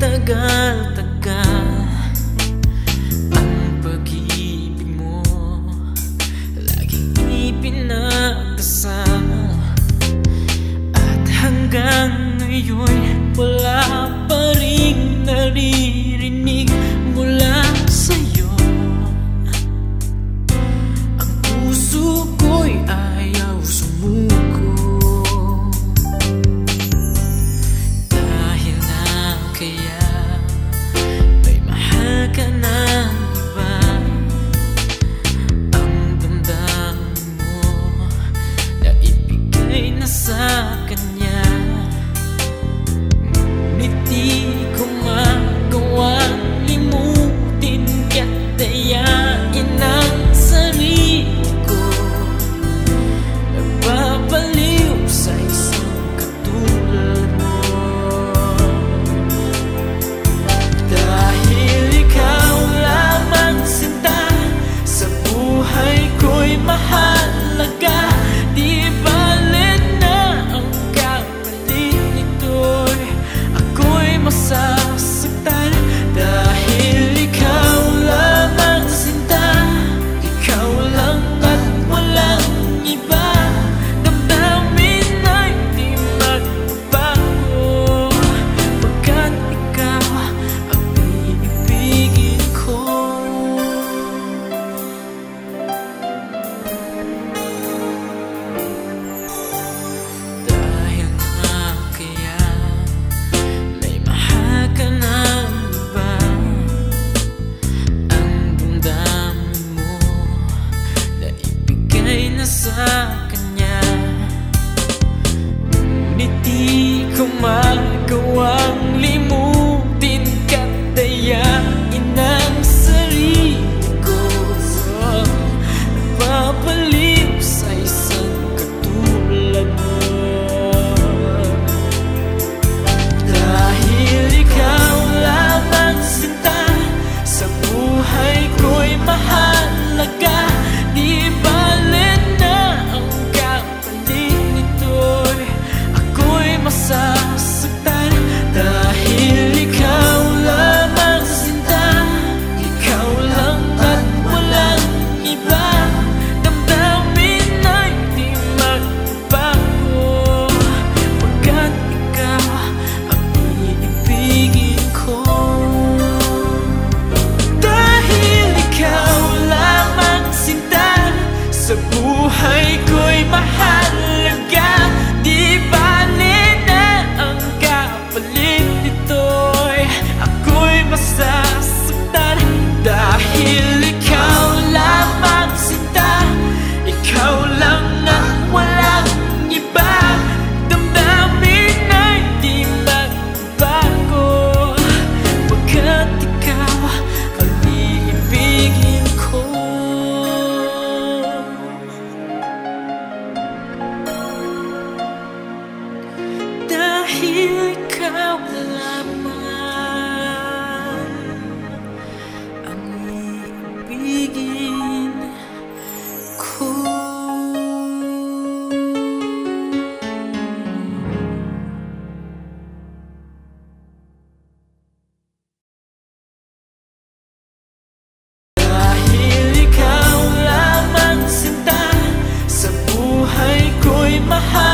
tagal-tagal ang pag-ibig mo, laging ipinagdasal. At hanggang ngayon wala pa ring naririnig mula sa'yo. Ang puso ko'y ayaw sumuko, dahil na kaya may mahal ka ng iba. Ang damdamin mo na ibigay na sa kanya, ngunit di ko magawang limutin ka't dayain ang sarili ko. Nagpapaliw sa isang katulad mo, dahil ikaw lamang sinta sa buhay ko'y mahalaga. Di balit na ang kapalit nito'y ako'y masasaktan, dahil ikaw lamang sinta, ikaw lang at walang iba. Damdamin ay di magbabago, pagkat ikaw ang iibigin ko. Dahil nga kaya may mahal ka ng iba. Ang damdamin mo na ibigay na sa kanya, ngunit di ko magawang limutin ka't dayain ang sarili ko. Nagpapaliw sa isang katulad mo, dahil ikaw lamang sinta sa buhay ko'y mahalaga. Di balit na ang kapalit nito'y ako'y masasaktan, dahil ikaw lamang sinta, ikaw lang at walang iba. Damdamin ay di magbabago, pagkat ikaw ang iibigin ko. Dahil ikaw lamang sinta sa buhay ko'y mahalaga. Di balit na ang kapalit nito'y ako'y masasaktan, dahil ikaw lamang sinta, ikaw lang at walang iba. Damdamin ay di magbabago, pagkat ikaw ang iibigin ko. Dahil ikaw lamang ang iibigin ko. Dahil ikaw lamang sinta sa buhay ko'y mahal